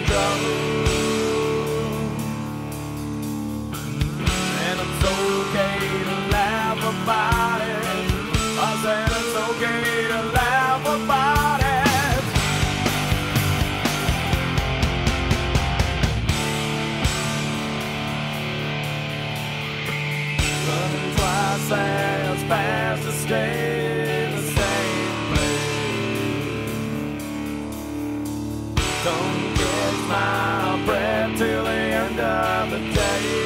And it's okay to laugh about it. I said it's okay to laugh about it. Running twice as fast to stay in the same place. Don't catch my breath till the end of the day.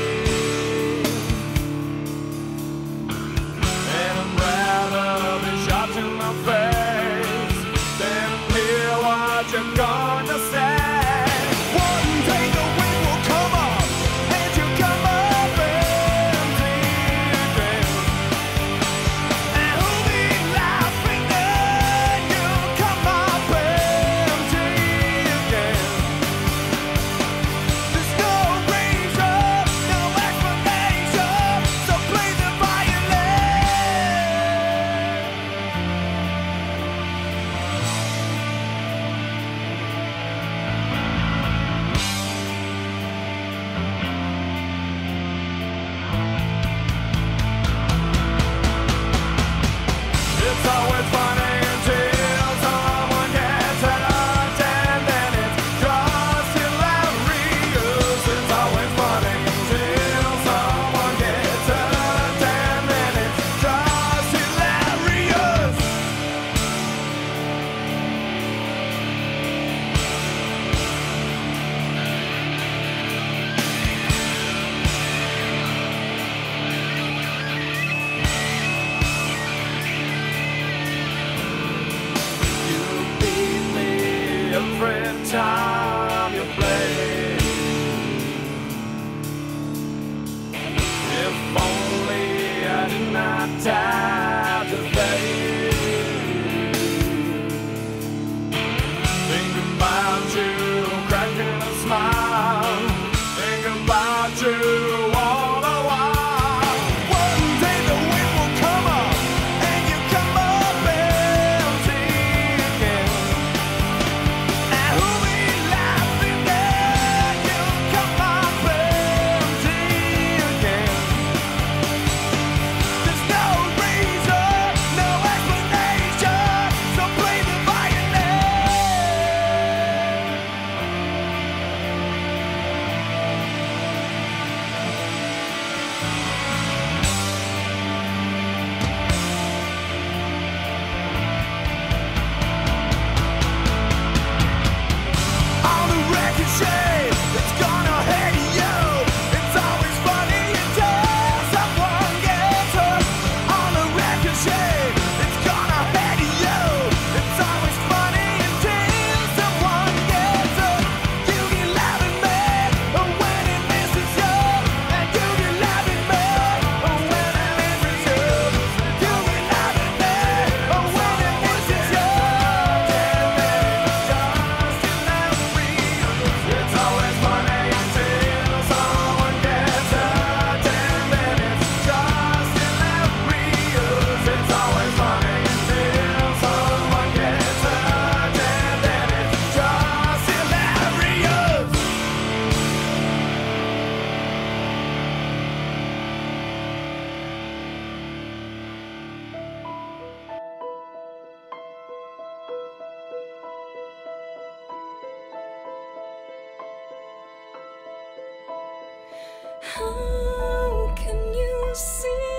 And I'd rather be shot in the face than hear what you're gonna say. One day the wind will come up and you come up empty again. And who'll be laughing then you come up empty again. There's no reason, no explanation, so play the violin. It's always funny until someone gets hurt, and then it's just hilarious. It's always funny until someone gets hurt, and then it's just hilarious. You beat me every time you play. If only I did not have to fade. Think about you, cracking a smile. Think about you all the while. One day the wind will come up and you come up empty again. And who'll be laughing then you come up empty again. There's no reason, no explanation, so play the violin. On the ricochet, it's gonna hit you. It's always funny until someone gets hurt. On the ricochet, it's gonna hit you. It's always funny until someone gets hurt. You get laughing mad when it misses you, and you get laughing mad when it misses you. You get laughing mad when it misses you. It's always funny until someone gets hurt, and then it's just hilarious. It's always funny until someone gets hurt, and then it's just hilarious. How can you see